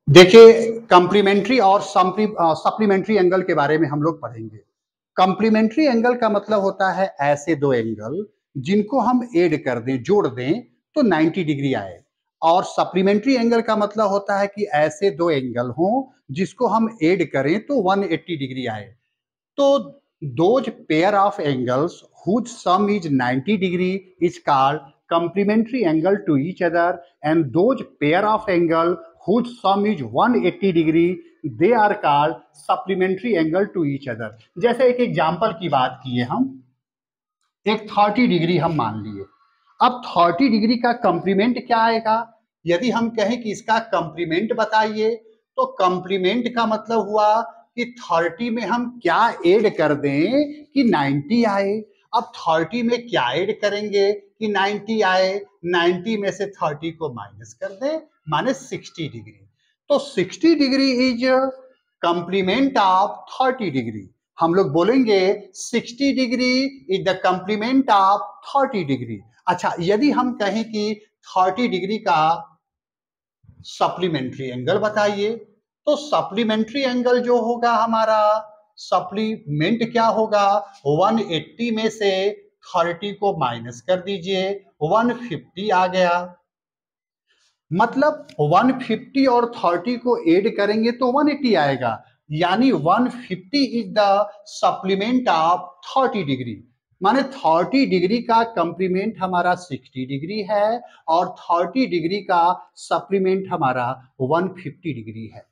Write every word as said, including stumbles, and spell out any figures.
देखिए, कंप्लीमेंट्री और supplementary angle के बारे में हम लोग पढ़ेंगे। कंप्लीमेंट्री एंगल का मतलब होता है ऐसे दो एंगल जिनको हम ऐड कर दें, जोड़ दें तो नब्बे डिग्री आए। और सप्लीमेंट्री एंगल का मतलब होता है कि ऐसे दो एंगल हों जिसको हम ऐड करें तो एक सौ अस्सी डिग्री आए। तो those pair of angles whose sum is ninety degree is called complementary angle to each other, and those pair of angle whose sum is one hundred eighty degree they are called supplementary angle to each other। जैसे एक example की बात किए हम, एक तीस degree हम मान लिए। अब तीस डिग्री का कंप्लीमेंट क्या आएगा? यदि हम कहें कि इसका कंप्लीमेंट बताइए तो कंप्लीमेंट का मतलब हुआ कि तीस में हम क्या ऐड कर दें कि नब्बे आए। अब तीस में क्या ऐड करेंगे कि नब्बे आए? नब्बे में से तीस को माइनस कर दें, माने साठ डिग्री। तो साठ डिग्री इज कंप्लीमेंट ऑफ तीस डिग्री। हम लोग बोलेंगे साठ degree is the complement of तीस डिग्री। अच्छा, यदि हम कहें कि तीस डिग्री का सप्लीमेंट्री एंगल बताइए, तो सप्लीमेंट्री एंगल जो होगा हमारा, सप्लीमेंट क्या होगा? एक सौ अस्सी में से तीस को माइनस कर दीजिए, एक सौ पचास आ गया। मतलब एक सौ पचास और तीस को ऐड करेंगे तो एक सौ अस्सी आएगा, यानी एक सौ पचास इज द सप्लीमेंट ऑफ तीस डिग्री। माने तीस डिग्री का कंप्लीमेंट हमारा साठ डिग्री है और तीस डिग्री का सप्लीमेंट हमारा एक सौ पचास डिग्री है।